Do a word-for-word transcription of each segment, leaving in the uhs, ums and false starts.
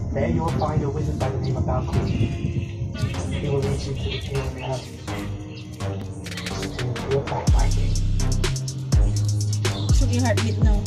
There you will find a wizard by the name of Balcony. He will lead you to the King of the Mountains. To your fight by me. Should your heartbeat now?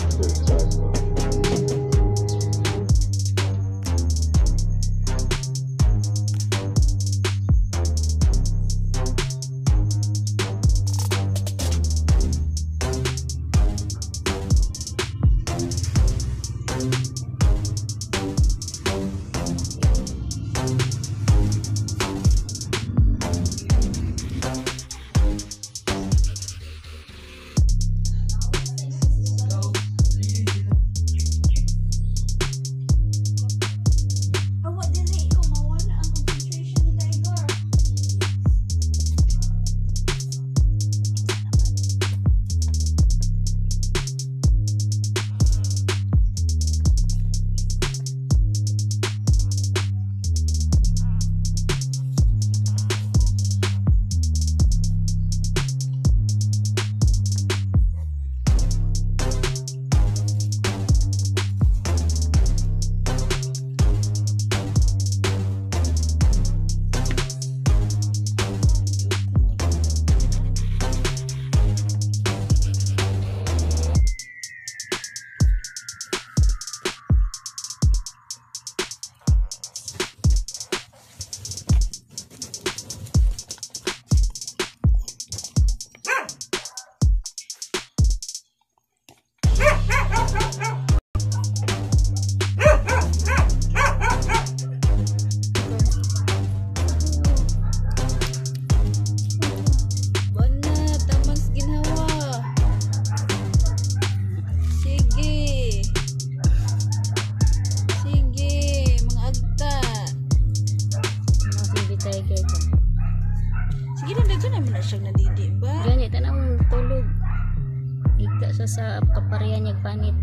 Sa kaparian niya panit.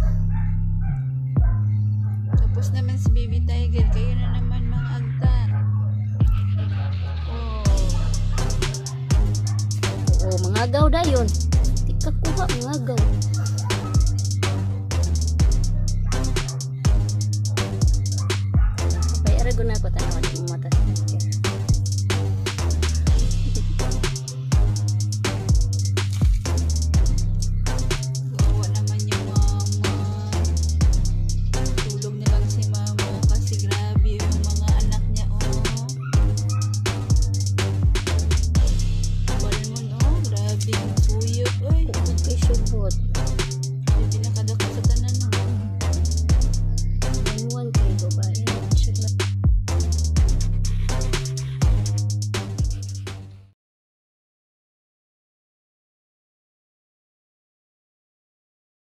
Tapos naman si Baby Tiger, kayo na naman mga agtan. Oh. Oo, mga agaw dayon. Di ka kuha mga agaw. Kaya arago na ako tanawan mo mata.